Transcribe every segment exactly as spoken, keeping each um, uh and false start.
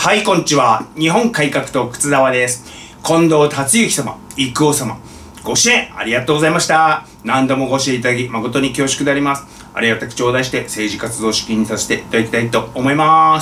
はい、こんにちは。日本改革党靴沢です。近藤達之様、郁夫様、ご支援ありがとうございました。何度もご支援いただき誠に恐縮であります。ありがたく頂戴して政治活動資金にさせていただきたいと思います。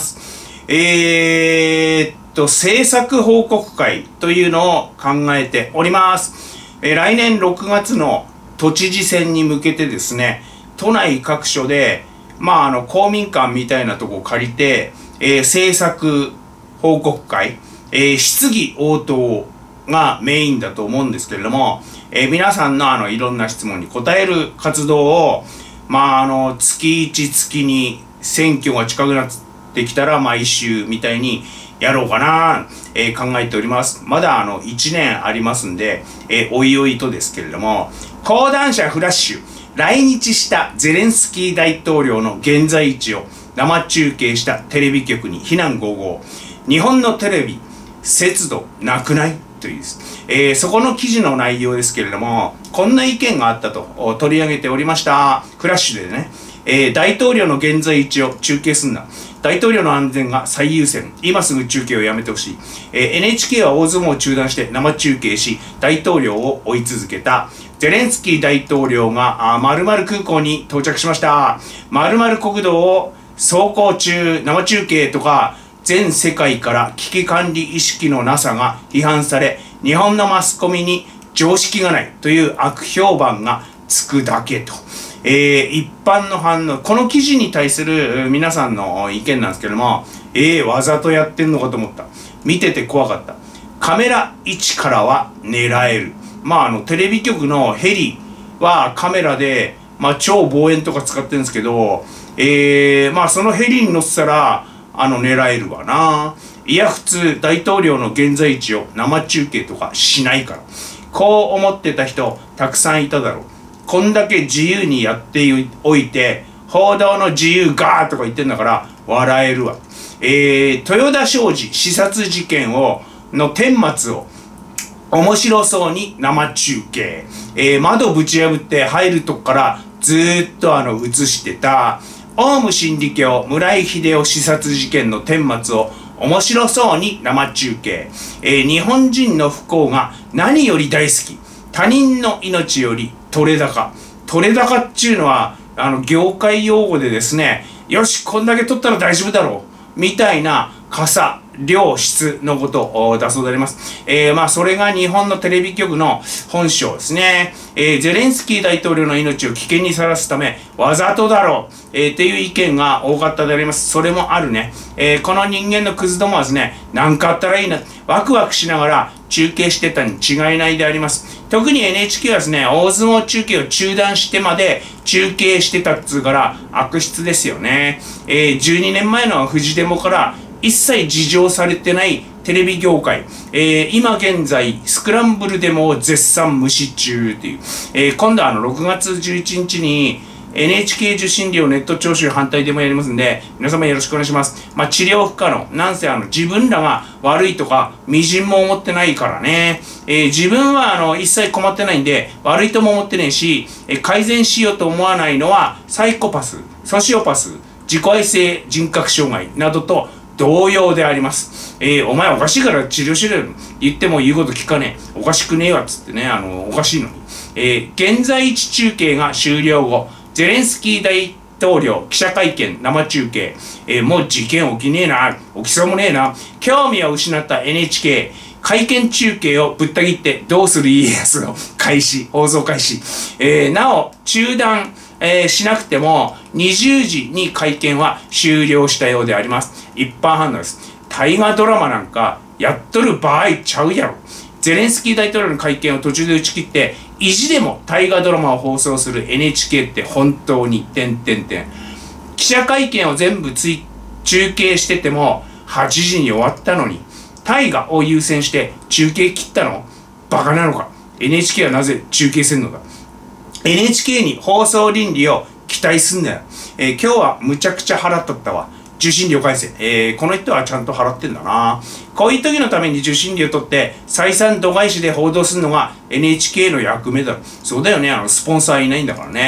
えー、っと、政策報告会というのを考えております。えー、来年ろくがつの都知事選に向けてですね、都内各所で、まあ、あの、公民館みたいなとこを借りて、えー、政策報告会、えー、質疑応答がメインだと思うんですけれども、えー、皆さんのあの、いろんな質問に答える活動を、まあ、あの、月いち、月に選挙が近くなってきたら、毎週みたいにやろうかな、えー、考えております。まだあの、いちねんありますんで、えー、おいおいとですけれども、講談社フラッシュ、来日したゼレンスキー大統領の現在位置を生中継したテレビ局に非難ごうごう。日本のテレビ、節度なくないというです、えー、そこの記事の内容ですけれども、こんな意見があったと取り上げておりました。フラッシュでね、えー、大統領の現在位置を中継すんな。大統領の安全が最優先。今すぐ中継をやめてほしい。えー、エヌエイチケー は大相撲を中断して生中継し、大統領を追い続けた。ゼレンスキー大統領が〇〇空港に到着しました。〇〇国道を走行中、生中継とか、全世界から危機管理意識のなさが批判され、日本のマスコミに常識がないという悪評判がつくだけと。えー、一般の反応、この記事に対する皆さんの意見なんですけども、えー、わざとやってんのかと思った。見てて怖かった。カメラ位置からは狙える。まあ、あの、テレビ局のヘリはカメラで、まあ、超望遠とか使ってるんですけど、えー、まあ、そのヘリに乗ってたら、あの、狙えるわな。いや、普通、大統領の現在位置を生中継とかしないから。こう思ってた人、たくさんいただろう。こんだけ自由にやっておいて、報道の自由ガーとか言ってんだから、笑えるわ。えー、豊田商事刺殺事件を、の顛末を、面白そうに生中継。えー、窓ぶち破って入るとこからずーっとあの、映してた、オウム真理教村井秀夫刺殺事件の顛末を面白そうに生中継。えー、日本人の不幸が何より大好き。他人の命より取れ高。取れ高っていうのは、あの、業界用語でですね、よし、こんだけ取ったら大丈夫だろう。みたいな、傘、量、質のことだそうであります。えー、まあ、それが日本のテレビ局の本性ですね。えー、ゼレンスキー大統領の命を危険にさらすため、わざとだろう。えー、っていう意見が多かったであります。それもあるね。えー、この人間のクズどもはですね、なんかあったらいいな。ワクワクしながら中継してたに違いないであります。特に エヌエイチケー はですね、大相撲中継を中断してまで中継してたっつうから悪質ですよね。えー、じゅうにねんまえのフジデモから一切事情されてないテレビ業界、えー、今現在スクランブルデモを絶賛無視中という、えー、今度はあのろくがつじゅういちにちに エヌエイチケー 受信料ネット徴収反対デモやりますんで、皆様よろしくお願いします。まあ、治療不可能。なんせあの自分らが悪いとか微塵も思ってないからね。えー、自分はあの一切困ってないんで悪いとも思ってないし、えー、改善しようと思わないのはサイコパス、ソシオパス、自己愛性人格障害などと同様であります。えー、お前おかしいから治療しろよ。言っても言うこと聞かねえ。おかしくねえわっつってね、あの、おかしいのに。えー、現在位置中継が終了後、ゼレンスキー大統領記者会見生中継。えー、もう事件起きねえな。起きそうもねえな。興味を失った エヌエイチケー。会見中継をぶった切ってどうする家康の開始、放送開始。えー、なお、中断、えー、しなくてもにじゅうじに会見は終了したようであります。一般反応です。大河ドラマなんかやっとる場合ちゃうやろ。ゼレンスキー大統領の会見を途中で打ち切って意地でも大河ドラマを放送する エヌエイチケー って本当に点々点。記者会見を全部つい中継しててもはちじに終わったのに大河を優先して中継切ったの？バカなのか。 エヌエイチケー はなぜ中継せんのだ。エヌエイチケー に放送倫理を期待すんなよ。えー、今日はむちゃくちゃ払っとったわ。受信料返せ。えー、この人はちゃんと払ってんだな。こういう時のために受信料取って採算度外視で報道するのが エヌエイチケー の役目だろ。そうだよね。あの、スポンサーいないんだからね。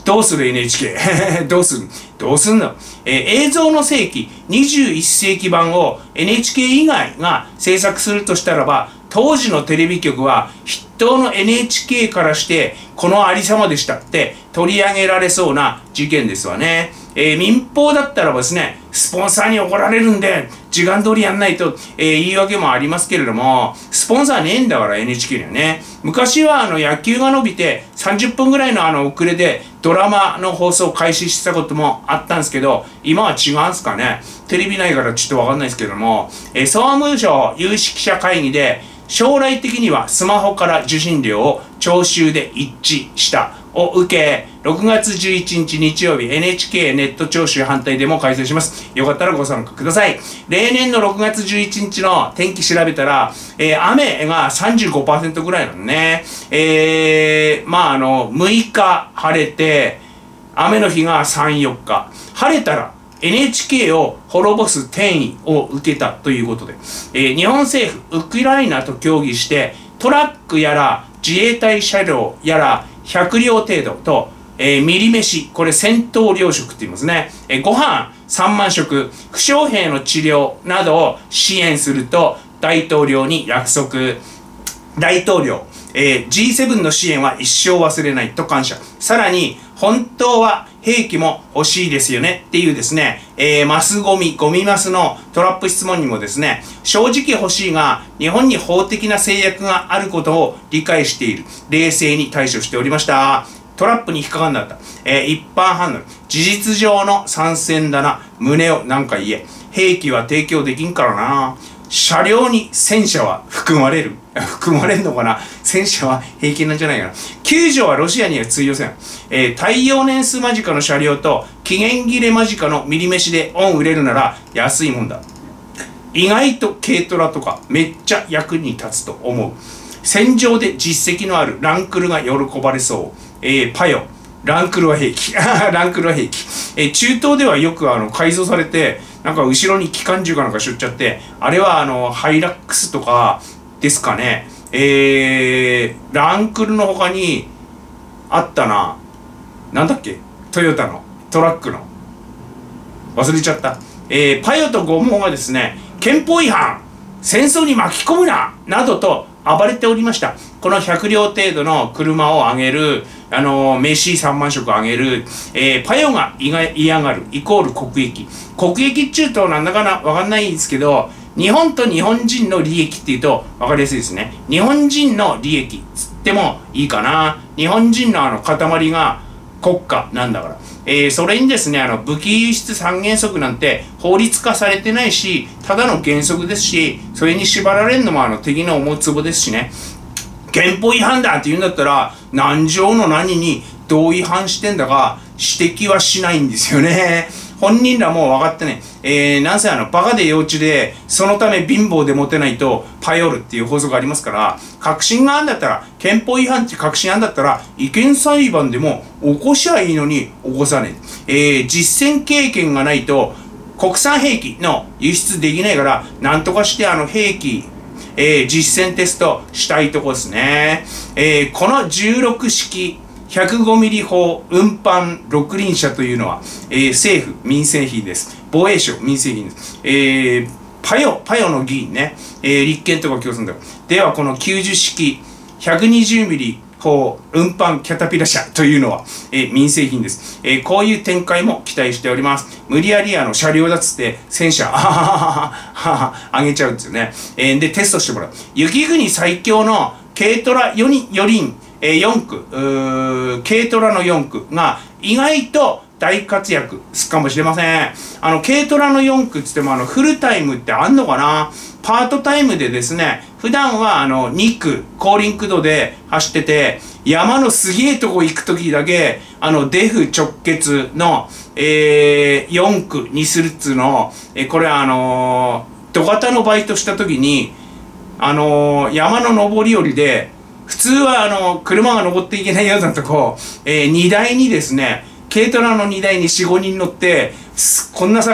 どうする エヌエイチケー どうするどうすんの、えー、映像の世紀にじゅういっせいき版を エヌエイチケー 以外が制作するとしたらば、当時のテレビ局は筆頭の エヌエイチケー からしてこのありさまでしたって取り上げられそうな事件ですわね。えー、民放だったらばですね、スポンサーに怒られるんで時間通りやんないと、えー、言い訳もありますけれども、スポンサーねえんだから エヌエイチケー にはね。昔はあの野球が伸びてさんじゅっぷんぐらいのあの遅れでドラマの放送を開始したこともあったんですけど、今は違うんすかね。テレビないからちょっとわかんないですけども、えー、総務省有識者会議で将来的にはスマホから受信料を徴収で一致したを受け、ろくがつじゅういちにち日曜日 エヌエイチケー ネット徴収反対デモを開催します。よかったらご参加ください。例年のろくがつじゅういちにちの天気調べたら、えー、雨が さんじゅうごパーセント ぐらいなのね。えー、まああの、むいか晴れて、雨の日がさん、よっか。晴れたら、エヌエイチケー を滅ぼす転移を受けたということで、えー、日本政府、ウクライナと協議して、トラックやら自衛隊車両やらひゃくりょう程度と、えー、ミリ飯、これ戦闘糧食って言いますね。えー、ご飯さんまんしょく、負傷兵の治療などを支援すると大統領に約束。大統領、えー、ジーセブン の支援は一生忘れないと感謝。さらに、本当は兵器も欲しいですよねっていうですね、えー、マスゴミ、ゴミマスのトラップ質問にもですね、正直欲しいが、日本に法的な制約があることを理解している。冷静に対処しておりました。トラップに引っかかんなかった。えー、一般反応。事実上の参戦だな。胸をなんか言え。兵器は提供できんからな。車両に戦車は含まれる。含まれんのかな。戦車は平気なんじゃないかな。救助はロシアには通用せん。えー、耐用年数間近の車両と期限切れ間近のミリ飯でオン売れるなら安いもんだ。意外と軽トラとかめっちゃ役に立つと思う。戦場で実績のあるランクルが喜ばれそう。えー、パヨ。ランクルは平気。ランクルは平気。えー、中東ではよくあの改造されて、なんか後ろに機関銃かなんかしょっちゃって、あれはあのハイラックスとかですかね。えー、ランクルの他にあったな。なんだっけ、トヨタのトラックの。忘れちゃった。えー、パヨとゴモがですね、憲法違反、戦争に巻き込むななどと暴れておりました。このひゃくりょう程度の車をあげる、あのー、飯さんまんしょくあげる、えー、パヨが嫌がる、イコール国益。国益っちゅうとなんだかな、わかんないんですけど、日本と日本人の利益っていうとわかりやすいですね。日本人の利益つってもいいかな。日本人のあの塊が国家なんだから。えー、それにですね、あの武器輸出三原則なんて法律化されてないし、ただの原則ですし、それに縛られるのもあの敵の思うつぼですしね。憲法違反だって言うんだったら、何条の何にどう違反してんだか指摘はしないんですよね。本人らも分かってね、えー、なんせあの、バカで幼稚で、そのため貧乏でモテないと、パヨるっていう法則がありますから、確信があるんだったら、憲法違反って確信あるんだったら、違憲裁判でも起こしゃいいのに起こさねえ。えー、実践経験がないと、国産兵器の輸出できないから、なんとかしてあの兵器、えー、実践テストしたいとこですね。えー、このじゅうろくしき、ひゃくごミリ砲運搬六輪車というのは、えー、政府民生品です。防衛省民生品です。えー、パヨ、パヨの議員ね、えー、立憲とか共産党。では、このきゅうじゅっしきひゃくにじゅうミリ砲運搬キャタピラ車というのは、えー、民生品です。えー、こういう展開も期待しております。無理やりあの車両だっつって戦車、あはははは上げちゃうんですよね。えー、で、テストしてもらう。雪国最強の軽トラよにん、よにん、えー、よんく、軽トラのよんくが意外と大活躍するかもしれません。あの、軽トラのよんくっつってもあの、フルタイムってあんのかな？パートタイムでですね、普段はあの、にく、高輪駆動で走ってて、山のすげえとこ行くときだけ、あの、デフ直結の、えー、よんくにするっつうの、えー、これあのー、土方のバイトしたときに、あのー、山の上り下りで、普通はあの、車が登っていけないようなとこ、えー、荷台にですね、軽トラの荷台によん、ごにん乗って、こんな坂、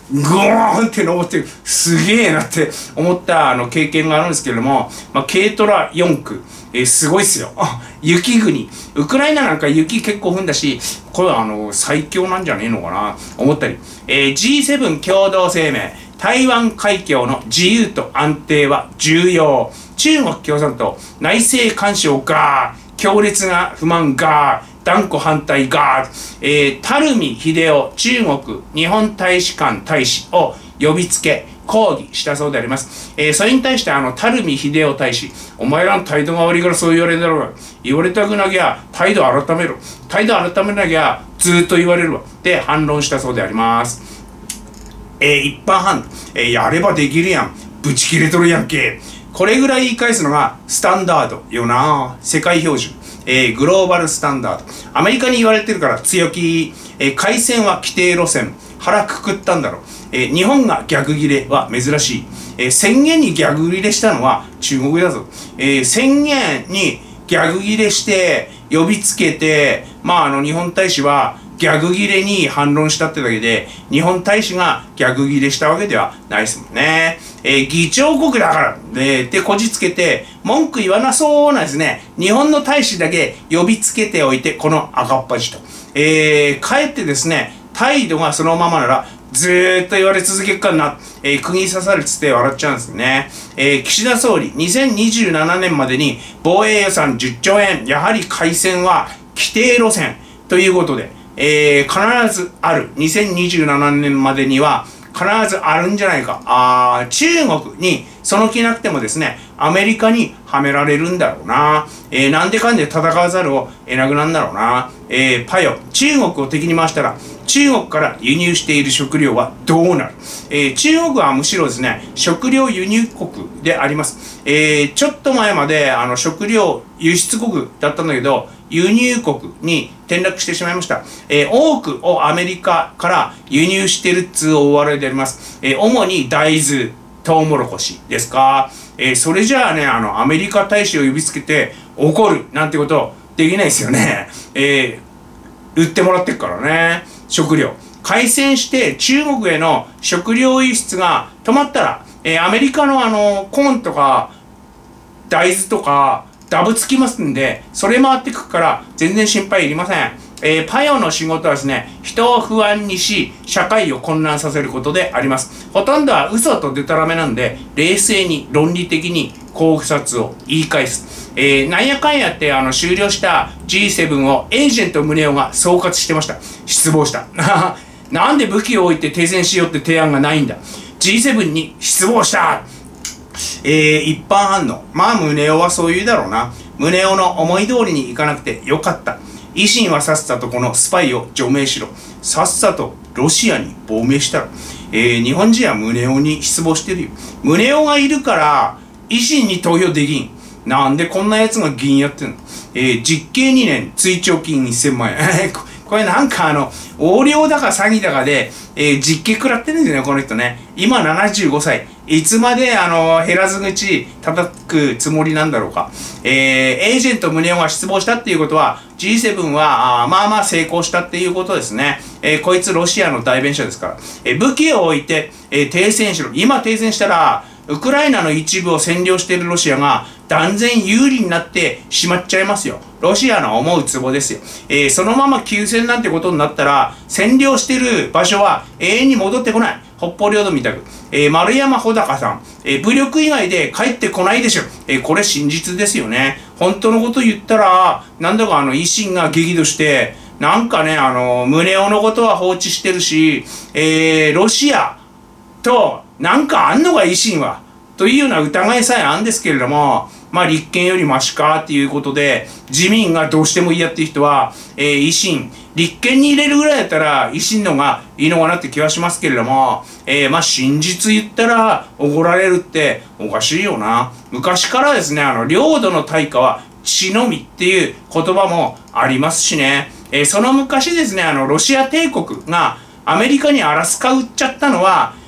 グーンって登ってすげえなって思ったあの経験があるんですけれども、まあ、軽トラよん区、えー、すごいっすよ。雪国。ウクライナなんか雪結構踏んだし、これはあの最強なんじゃねえのかな思ったり、えー、ジーセブン 共同声明、台湾海峡の自由と安定は重要。中国共産党、内政干渉が強烈な不満が断固反対が、えー、垂水秀夫中国日本大使館大使を呼びつけ抗議したそうであります。えー、それに対してあの垂水秀夫大使、お前らの態度が悪いからそう言われるんだろうが、言われたくなきゃ態度改めろ、態度改めなきゃずっと言われるわって反論したそうであります。えー、一般反論、えー、やればできるやん、ブチ切れとるやんけ、これぐらい言い返すのがスタンダードよな。世界標準、えー、グローバルスタンダード。アメリカに言われてるから強気、えー、海鮮は規定路線、腹くくったんだろう。えー、日本が逆切れは珍しい。えー、宣言に逆切れしたのは中国だぞ。えー、宣言に逆切れして呼びつけて、まああの日本大使は逆切れに反論したってだけで、日本大使が逆切れしたわけではないですもんね。えー、議長国だから、えー、ってこじつけて、文句言わなそうなんですね。日本の大使だけ呼びつけておいて、この赤っ端と。えー、かえってですね、態度がそのままなら、ずーっと言われ続けるかな、えー、釘刺されつって笑っちゃうんですよね。えー、岸田総理、にせんにじゅうななねんまでに防衛予算じゅっちょうえん、やはり海鮮は規定路線ということで、えー、必ずある。にせんにじゅうななねんまでには必ずあるんじゃないか。あ中国にその気なくてもですね、アメリカにはめられるんだろうな。えー、なんでかんで戦わざるを得なくなんだろうな。えー、パヨ、中国を敵に回したら、中国から輸入している食料はどうなる？えー、中国はむしろですね、食料輸入国であります。えー、ちょっと前まであの食料輸出国だったんだけど、輸入国に転落してしまいました。えー、多くをアメリカから輸入してるっつう大笑いであります。えー、主に大豆、トウモロコシですか。えー、それじゃあね、あの、アメリカ大使を呼びつけて怒るなんてことできないですよね。えー、売ってもらってっからね。食料。開戦して中国への食料輸出が止まったら、えー、アメリカのあの、コーンとか大豆とかダブつきますんで、それ回ってくから全然心配いりません。えー、パヨの仕事はですね、人を不安にし、社会を混乱させることであります。ほとんどは嘘とデタラメなんで、冷静に論理的に考察を言い返す。えー、なんやかんやってあの終了した ジーセブン をエージェント宗男が総括してました。失望した。なんで武器を置いて停戦しようって提案がないんだ。ジーセブン に失望した。えー、一般反応。まあ、宗男はそう言うだろうな。宗男の思い通りにいかなくてよかった。維新はさっさとこのスパイを除名しろ。さっさとロシアに亡命したら。えー、日本人は宗男に失望してるよ。宗男がいるから、維新に投票できん。なんでこんな奴が議員やってんの？えー、実刑にねん、追徴金せんまん円。これなんかあの、横領だか詐欺だかで、えー、実刑食らってるんですよね、この人ね。今ななじゅうごさい。いつまであの、減らず口叩くつもりなんだろうか。えー、エージェント宗男が失望したっていうことは、ジーセブン は、あまあまあ成功したっていうことですね。えー、こいつロシアの代弁者ですから。えー、武器を置いて、えー、停戦しろ。今停戦したら、ウクライナの一部を占領しているロシアが断然有利になってしまっちゃいますよ。ロシアの思うツボですよ。えー、そのまま休戦なんてことになったら、占領してる場所は永遠に戻ってこない。北方領土みたく。えー、丸山穂高さん、えー、武力以外で帰ってこないでしょ。えー、これ真実ですよね。本当のこと言ったら、なんだかあの維新が激怒して、なんかね、あの、宗男のことは放置してるし、えー、ロシアと、なんかあんのが維新はというような疑いさえあるんですけれども、まあ立憲よりマシかっていうことで、自民がどうしても嫌っていう人は、えー、維新、立憲に入れるぐらいだったら維新のがいいのかなって気はしますけれども、えー、まあ真実言ったら怒られるっておかしいよな。昔からですね、あの、領土の対価は血のみっていう言葉もありますしね、えー、その昔ですね、あの、ロシア帝国がアメリカにアラスカ売っちゃったのは、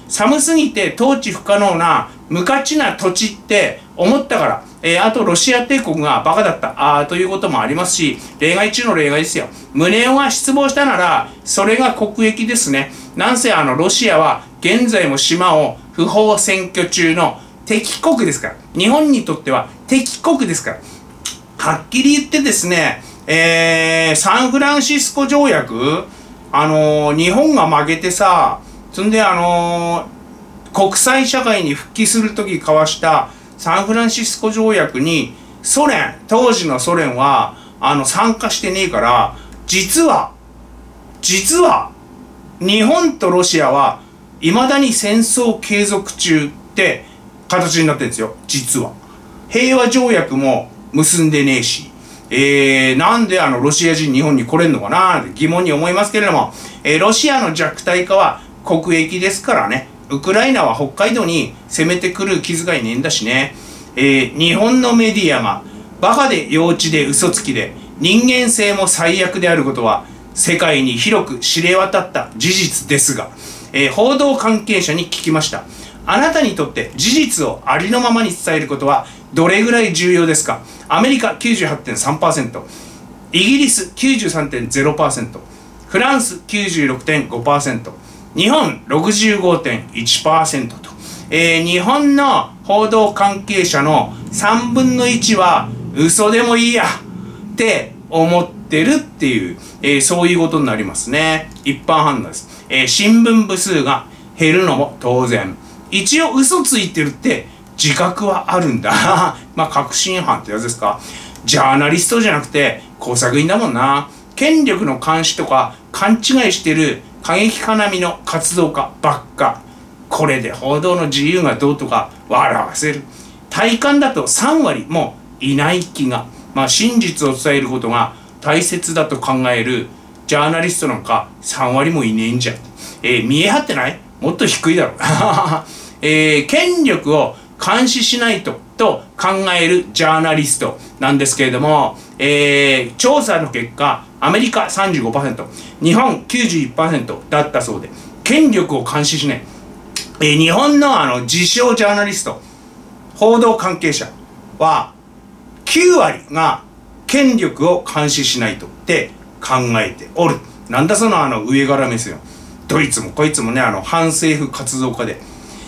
寒すぎて統治不可能な無価値な土地って思ったから、えー、あとロシア帝国がバカだったあということもありますし、例外中の例外ですよ。宗男が失望したならそれが国益ですね。なんせあのロシアは現在も島を不法占拠中の敵国ですから、日本にとっては敵国ですから、はっきり言ってですね、えー、サンフランシスコ条約、あのー、日本が負けてさ、そんであのー、国際社会に復帰するとき交わしたサンフランシスコ条約にソ連、当時のソ連はあの参加してねえから、実は実は日本とロシアは未だに戦争継続中って形になってるんですよ。実は平和条約も結んでねえし、えー、なんであのロシア人日本に来れんのかなって疑問に思いますけれども、えー、ロシアの弱体化は国益ですからね。ウクライナは北海道に攻めてくる気遣いねえんだしね。えー、日本のメディアがバカで幼稚で嘘つきで人間性も最悪であることは世界に広く知れ渡った事実ですが、えー、報道関係者に聞きました。あなたにとって事実をありのままに伝えることはどれぐらい重要ですか？アメリカ きゅうじゅうはちてんさんパーセント、イギリス きゅうじゅうさんてんゼロパーセント、フランス きゅうじゅうろくてんごパーセント、日本 ろくじゅうごてんいちパーセント と、えー、日本の報道関係者のさんぶんのいちは嘘でもいいやって思ってるっていう、えー、そういうことになりますね。一般判断です。えー、新聞部数が減るのも当然。一応嘘ついてるって自覚はあるんだ。まあ確信犯ってやつですか。ジャーナリストじゃなくて工作員だもんな。権力の監視とか勘違いしてる過激派並みの活動家ばっか。これで報道の自由がどうとか笑わせる。体感だとさんわりもいない気が。まあ真実を伝えることが大切だと考えるジャーナリストなんかさんわりもいねえんじゃん。えー、見え張ってない？もっと低いだろう。えー、権力を監視しないとと考えるジャーナリストなんですけれども、えー、調査の結果アメリカ さんじゅうごパーセント、日本 きゅうじゅういちパーセント だったそうで、権力を監視しない、えー、日本のあの自称ジャーナリスト報道関係者はきゅうわりが権力を監視しないとって考えておる。なんだそのあの上から目線。どいつもこいつもね、あの反政府活動家で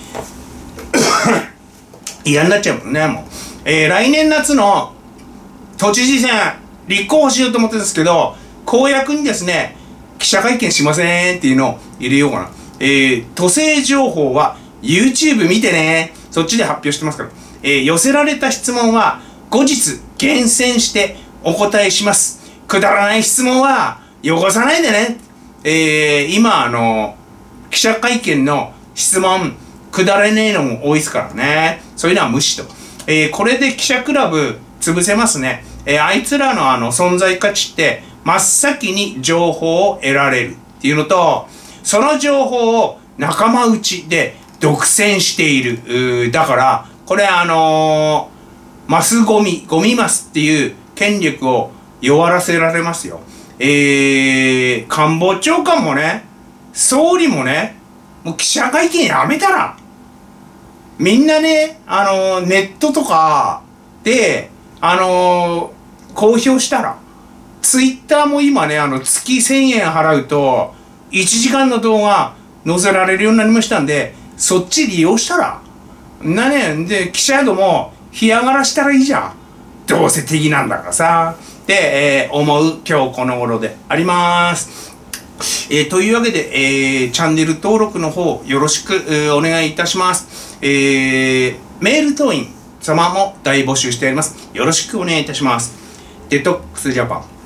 嫌になっちゃうもんね。もう、えー、来年夏の都知事選立候補しようと思ってるんですけど、公約にですね、記者会見しませんっていうのを入れようかな。えー、都政情報は YouTube 見てね、そっちで発表してますから、えー、寄せられた質問は後日厳選してお答えします。くだらない質問は汚さないでね。えー、今あの記者会見の質問くだらねえのも多いですからね。そういうのは無視と。えー、これで記者クラブ潰せますね。えー、あいつらのあの存在価値って真っ先に情報を得られるっていうのと、その情報を仲間内で独占している。だからこれあのー、マスゴミゴミマスっていう権力を弱らせられますよ。えー、官房長官もね、総理もね、もう記者会見やめたら、みんなね、あのー、ネットとかで、あのー、公表したら、ツイッターも今ね、あの、月せんえん払うと、いちじかんの動画載せられるようになりましたんで、そっち利用したら、なね、で、記者ども、干上がらしたらいいじゃん。どうせ敵なんだからさ。で、えー、思う今日この頃であります。えー、というわけで、えー、チャンネル登録の方よろしく、えー、お願いいたします。えー、メール党員様も大募集しております。よろしくお願いいたします。デトックスジャパン。